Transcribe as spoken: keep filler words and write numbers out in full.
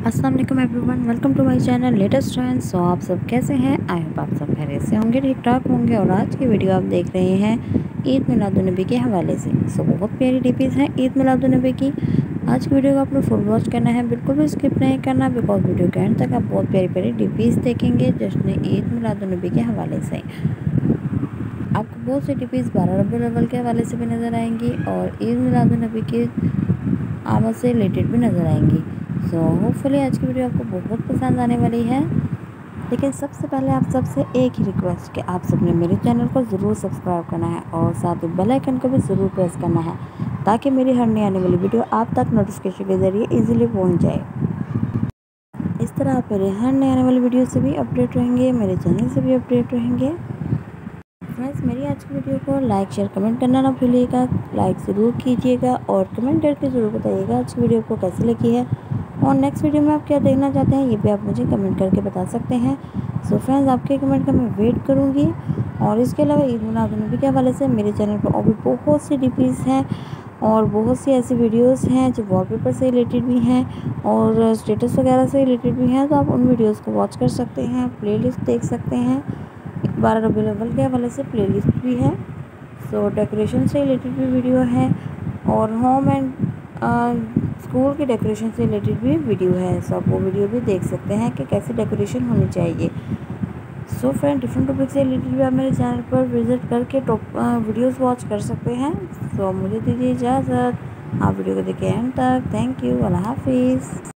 अस्सलाम वालेकुम everyone, welcome to my channel latest trends. So आप सब कैसे हैं? आई होप आप सब खैरियत से होंगे, ठीक ठाक होंगे। और आज की वीडियो आप देख रहे हैं ईद मिलादुन्नबी के हवाले से। सो बहुत प्यारी डिपीज़ हैं ईद मिलादुन्नबी की। आज की वीडियो को आपने फुल वॉच करना है, बिल्कुल भी स्किप नहीं करना, बिकॉज वीडियो के एंड तक आप बहुत प्यारी प्यारी डिपीज़ देखेंगे जश्न ईद मिलादुन्नबी के हवाले से। आपको बहुत सी डिपीज़ बारह रबीउल अव्वल के हवाले से भी नज़र आएंगी और ईद मिलादुन्नबी की आमद से रिलेटेड भी नज़र आएंगी। सो होपफुली आज की वीडियो आपको बहुत पसंद आने वाली है। लेकिन सबसे पहले आप सबसे एक ही रिक्वेस्ट कि आप सबने मेरे चैनल को ज़रूर सब्सक्राइब करना है और साथ ही बेल आइकन को भी ज़रूर प्रेस करना है ताकि मेरी हर नई आने वाली वीडियो आप तक नोटिफिकेशन के ज़रिए इजीली पहुंच जाए। इस तरह आप मेरे हर नई आने वाली वीडियो से भी अपडेट रहेंगे, मेरे चैनल से भी अपडेट रहेंगे। फ्रेंड्स, मेरी आज की वीडियो को लाइक शेयर कमेंट करना ना भूलिएगा, लाइक ज़रूर कीजिएगा और कमेंट करके ज़रूर बताइएगा आज की वीडियो को कैसी लगी है और नेक्स्ट वीडियो में आप क्या देखना चाहते हैं ये भी आप मुझे कमेंट करके बता सकते हैं। सो फ्रेंड्स, आपके कमेंट का मैं वेट करूँगी। और इसके अलावा ईद मिलादुन्नबी के हवाले से मेरे चैनल पर और भी बहुत सी डिपीज़ हैं और बहुत सी ऐसी वीडियोस हैं जो वॉलपेपर से रिलेटेड भी हैं और स्टेटस वगैरह से रिलेटेड भी हैं, तो आप उन वीडियोस को वॉच कर सकते हैं, प्लेलिस्ट देख सकते हैं। बारह रबीउल अव्वल के हवाले से प्लेलिस्ट भी है। सो डेकोरेशन से रिलेटेड भी वीडियो है और होम एंड स्कूल की डेकोरेशन से रिलेटेड भी वीडियो है। सो आप वो वीडियो भी देख सकते हैं कि कैसी डेकोरेशन होनी चाहिए। सो फ्रेंड, डिफरेंट टॉपिक से रिलेटेड भी आप मेरे चैनल पर विजिट करके टॉप वीडियोस वॉच कर सकते हैं। सो मुझे दीजिए इजाज़त, आप वीडियो को देखिए एंड तक। थैंक यू, अल्लाह हाफिज़।